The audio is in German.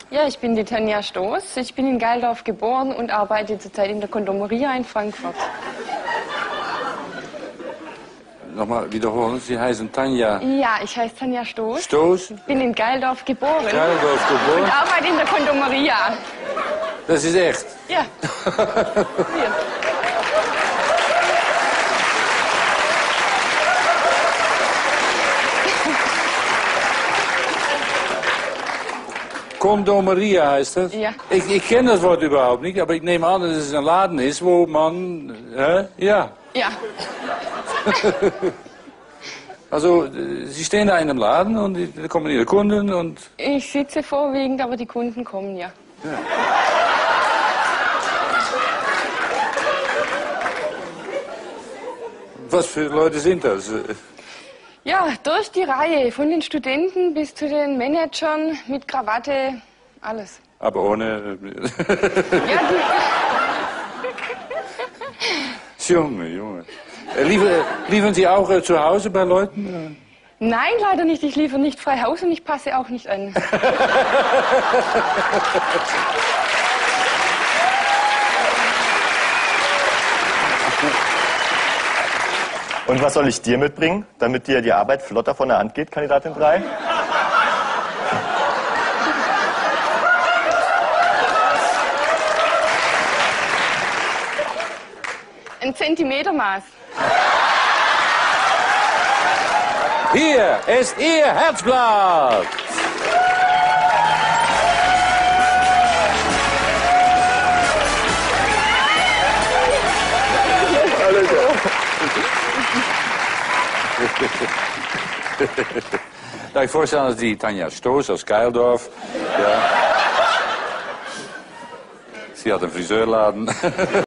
Ja, ich bin die Tanja Stoß. Ich bin in Geildorf geboren und arbeite zurzeit in der Kondomeria in Frankfurt. Nochmal wiederholen, Sie heißen Tanja Ja, ich heiße Tanja Stoß. Stoß. Bin in Geildorf geboren. Geildorf geboren. Und arbeite in der Kondomeria. Das ist echt. Ja. Hier. Kondomeria heißt das? Ja. Ich kenne das Wort überhaupt nicht, aber ich nehme an, dass es ein Laden ist, wo man... Ja. Ja. Also, Sie stehen da in einem Laden und da kommen Ihre Kunden und... Ich sitze vorwiegend, aber die Kunden kommen, ja. Was für Leute sind das? Ja, durch die Reihe, von den Studenten bis zu den Managern mit Krawatte, alles. Aber ohne... Ja, Junge, Junge. Liefern Sie auch zu Hause bei Leuten? Nein, leider nicht. Ich liefere nicht frei Haus und ich passe auch nicht an. Und was soll ich dir mitbringen, damit dir die Arbeit flotter von der Hand geht, Kandidatin 3? Ein Zentimetermaß. Hier ist Ihr Herzblatt. Darf ich vorstellen, dat is die Tanja Stoß aus Geildorf. Ja. Sie had een friseurladen.